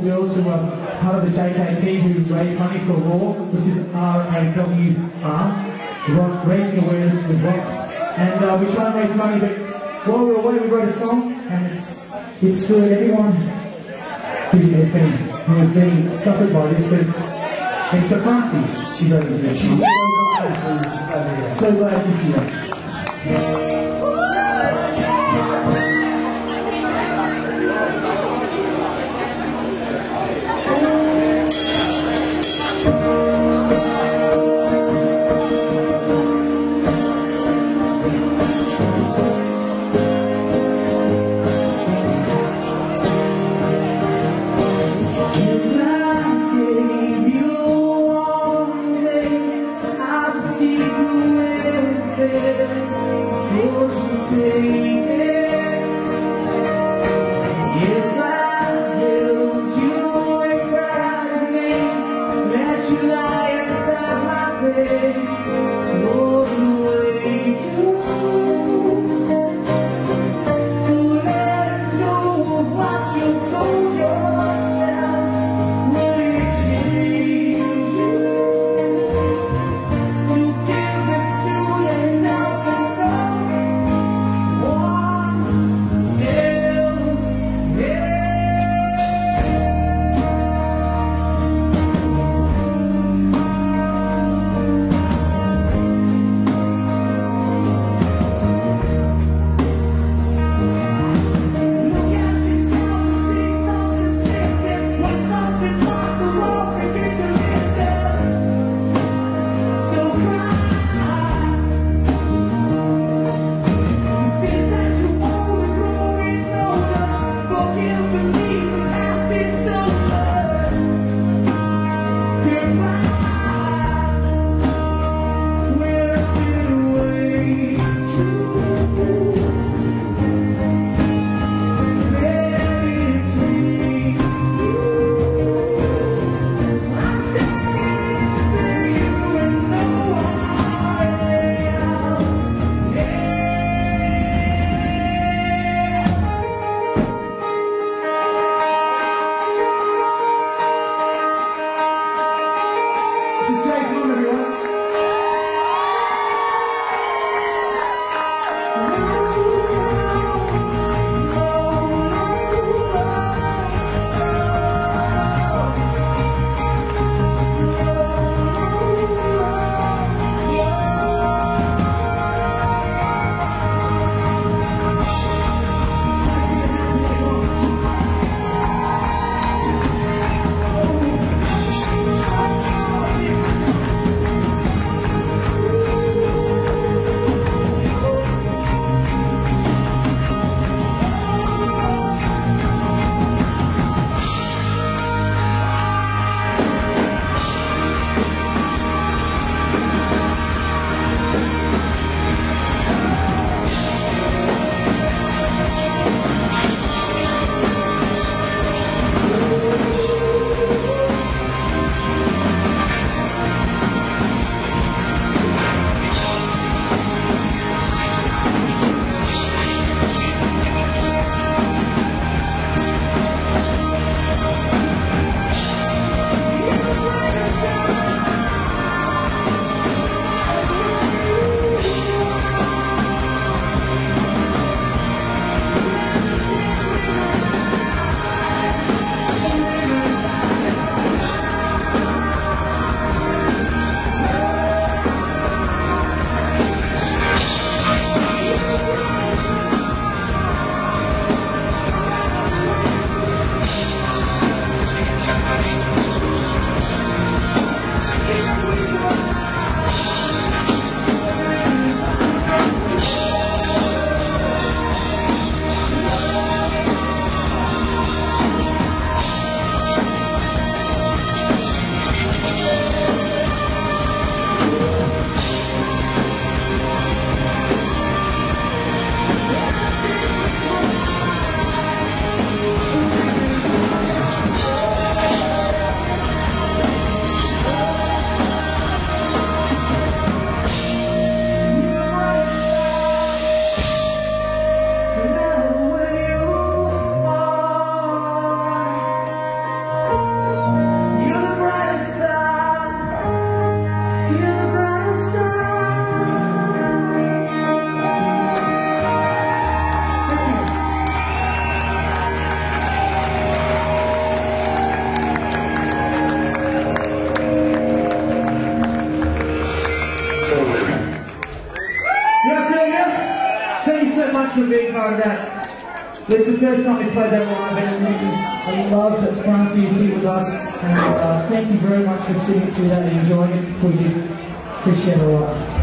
girls who are part of the JKT who raise money for RAW, which is RAWR, Raising Awareness with Rock. And we try and raise money, but while we were away we wrote a song, and it's for everyone who has been suffered by this, but it's for Fransie. She's over there. So glad she's here. Oh, for being part of that. It's the first time we played that live, and I love that Fransie is here with us. And thank you very much for sitting through that and enjoying it. We did appreciate it a lot.